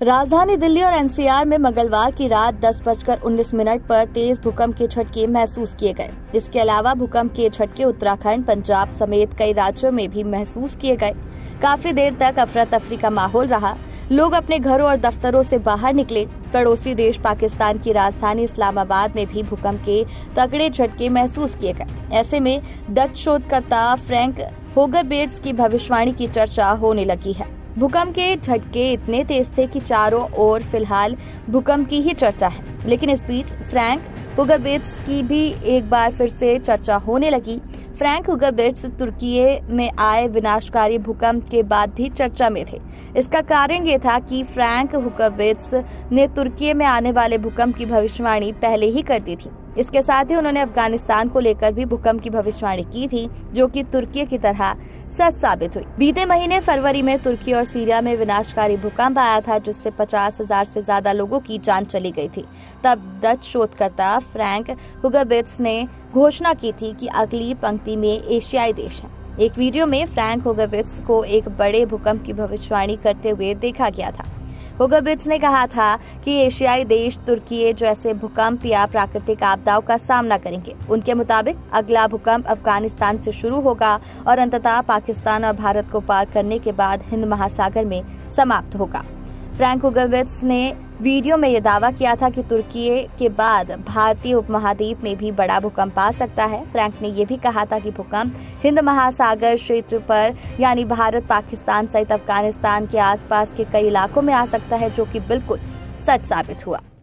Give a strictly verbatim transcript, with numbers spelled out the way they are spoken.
राजधानी दिल्ली और एनसीआर में मंगलवार की रात दस बजकर उन्नीस मिनट पर तेज भूकंप के झटके महसूस किए गए। इसके अलावा भूकंप के झटके उत्तराखंड, पंजाब समेत कई राज्यों में भी महसूस किए गए। काफी देर तक अफरा तफरी का माहौल रहा। लोग अपने घरों और दफ्तरों से बाहर निकले। पड़ोसी देश पाकिस्तान की राजधानी इस्लामाबाद में भी भूकंप के तगड़े झटके महसूस किए गए। ऐसे में डच शोधकर्ता फ्रैंक होगरबेट्स की भविष्यवाणी की चर्चा होने लगी है। भूकंप के झटके इतने तेज थे कि चारों ओर फिलहाल भूकंप की ही चर्चा है, लेकिन इस बीच फ्रैंक होगरबेट्स की भी एक बार फिर से चर्चा होने लगी। फ्रैंक होगरबेट्स तुर्की में आए विनाशकारी भूकंप के बाद भी चर्चा में थे। इसका कारण ये था कि फ्रैंक होगरबेट्स ने तुर्की में आने वाले भूकंप की भविष्यवाणी पहले ही कर दी थी। इसके साथ ही उन्होंने अफगानिस्तान को लेकर भी भूकंप की भविष्यवाणी की थी, जो कि तुर्की की तरह सच साबित हुई। बीते महीने फरवरी में तुर्की और सीरिया में विनाशकारी भूकंप आया था, जिससे पचास हजार से ज्यादा लोगों की जान चली गई थी। तब डच शोधकर्ता फ्रैंक होगरबेट्स ने घोषणा की थी कि अगली पंक्ति में एशियाई देश है। एक वीडियो में फ्रैंक होगरबेट्स को एक बड़े भूकंप की भविष्यवाणी करते हुए देखा गया था। होगरबेट्स ने कहा था कि एशियाई देश तुर्की जैसे भूकंप या प्राकृतिक आपदाओं का सामना करेंगे। उनके मुताबिक अगला भूकंप अफगानिस्तान से शुरू होगा और अंततः पाकिस्तान और भारत को पार करने के बाद हिंद महासागर में समाप्त होगा। फ्रैंक होगरबेट्स ने वीडियो में यह दावा किया था कि तुर्की के बाद भारतीय उपमहाद्वीप में भी बड़ा भूकंप आ सकता है। फ्रैंक ने यह भी कहा था कि भूकंप हिंद महासागर क्षेत्र पर यानी भारत, पाकिस्तान सहित अफगानिस्तान के आसपास के कई इलाकों में आ सकता है, जो कि बिल्कुल सच साबित हुआ।